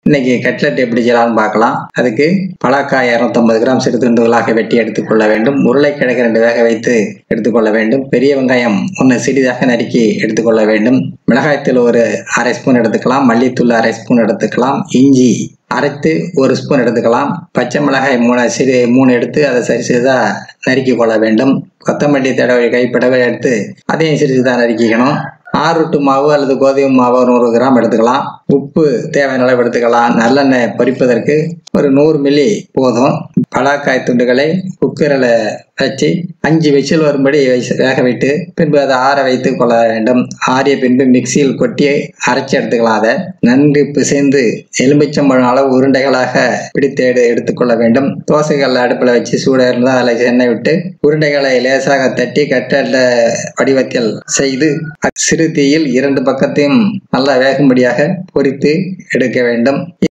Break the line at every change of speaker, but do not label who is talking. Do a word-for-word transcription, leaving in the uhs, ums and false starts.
இன்னைக்கு கட்லெட் எப்படி செய்யலாம்னு பார்க்கலாம். அதுக்கு பலாக்காய் இருநூத்தி ஐம்பது கிராம் சிறு துண்டுகளாக வெட்டி எடுத்துக்கொள்ள வேண்டும். உருளைக்கிழங்கு ரெண்டு வேக வைத்து எடுத்துக்கொள்ள வேண்டும். பெரிய வெங்காயம் ஒன்று சிறிதாக நறுக்கி எடுத்துக்கொள்ள வேண்டும். மிளகாய்த்தூள் ஒரு அரை ஸ்பூன் எடுத்துக்கலாம். மல்லித்தூள் அரை ஸ்பூன் எடுத்துக்கலாம். இஞ்சி அரைத்து ஒரு ஸ்பூன் எடுத்துக்கலாம். பச்சை மிளகாய் மூணு சிறு மூணு எடுத்து அதை சரி சிறிதாக நறுக்கி கொள்ள வேண்டும். கொத்தமல்லி தடவை கைப்படவை எடுத்து அதையும் சிறு சிறிதாக நறுக்கிக்கணும். ஆறுட்டு மாவு அல்லது கோதுமை மாவு நூறு கிராம் எடுத்துக்கலாம். உப்பு தேவையான அளவு எடுத்துக்கலாம். நல்லெண்ணெய் பொரிப்பதற்கு ஒரு நூறு மில்லி போதும். பலாக்காய் துண்டுகளை குக்கரில் வச்சு அஞ்சு விசில் வரும்படி வேக வைத்து பின்பு அதை ஆற வைத்து கொள்ள வேண்டும். ஆறிய பின்பு மிக்சியில் கொட்டி அரைச்சி எடுத்துக்கலாம். அதை நன்கு பிசைந்து எலுமிச்சம்பழம் அளவு உருண்டைகளாக பிடித்து எடு எடுத்துக்கொள்ள வேண்டும். தோசைகள் அடுப்பில் வச்சு சூடாக இருந்தால் அதில் எண்ணெய் விட்டு உருண்டைகளை லேசாக தட்டி கட்டல வடிவத்தில் செய்து சிறு தீயில் இரண்டு பக்கத்தையும் நல்லா வேகும்படியாக பொரித்து எடுக்க வேண்டும்.